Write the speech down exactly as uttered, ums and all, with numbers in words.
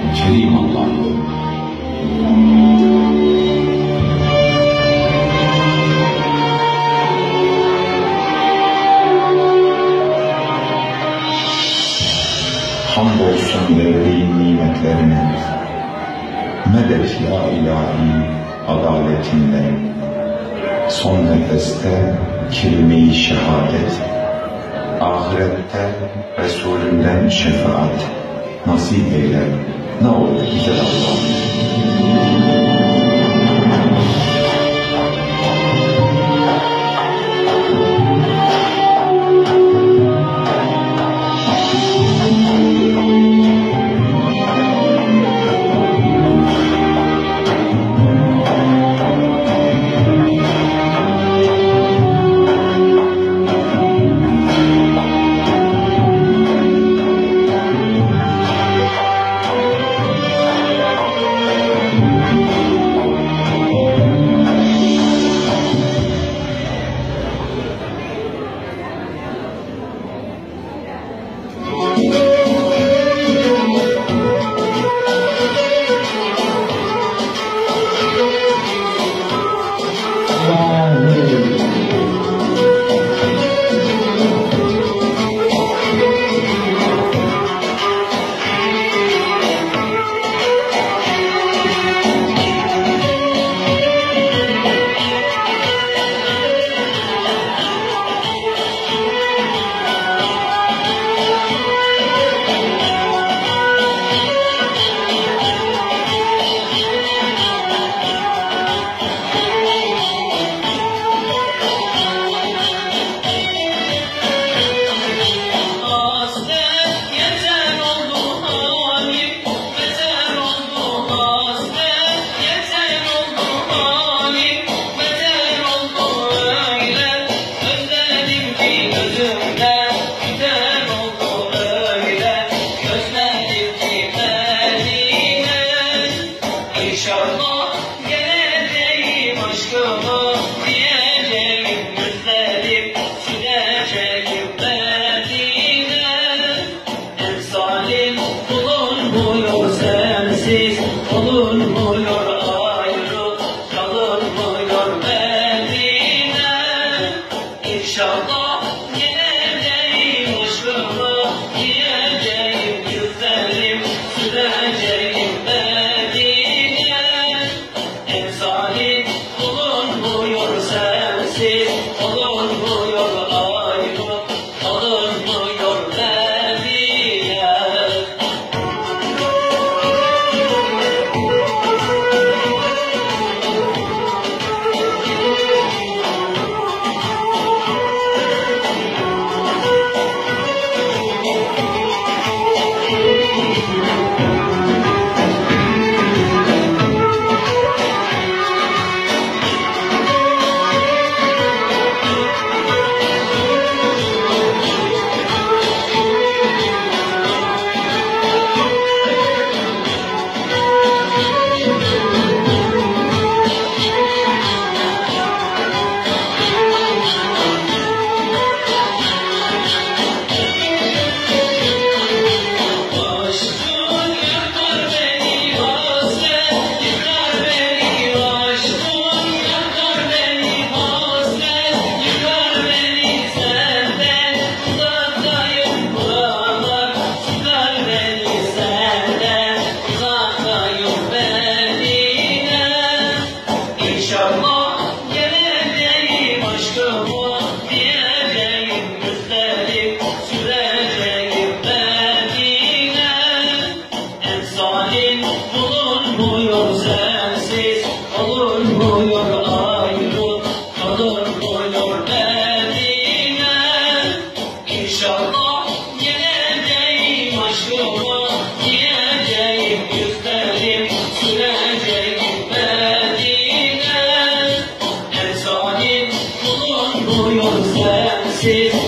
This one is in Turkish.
Kerim Allah. Hamdolsun verdiğin nimetlerine, medet ya ilahi adaletinle, son nefeste kelime-i şehadet, ahirette Resulünden şefaat nasip eyle, ne olur güzel Allah'ım. İnşallah geleceğim aşkımı diyeceğim, gözlerim sileceğim Medine. Emsalim bulunmuyor sensiz, olunmuyor ayrı, kalınmıyor Medine. İnşallah geleceğim aşkımı diyeceğim, gözlerim sileceğim Medine. Emsalim bulunmuyor sensiz, olunmuyor ayrı, kalınmıyor Medine. İnşallah geleceğim aşkımı diyeceğim, gözlerim süreceğim Medine. Emsalim bulunmuyor sensiz, olunmuyor ayrı, kalınmıyor Medine. İnşallah geleceğim aşkımı diyeceğim, gözlerim süreceğim Medine. Emsalim bulunmuyor sensiz,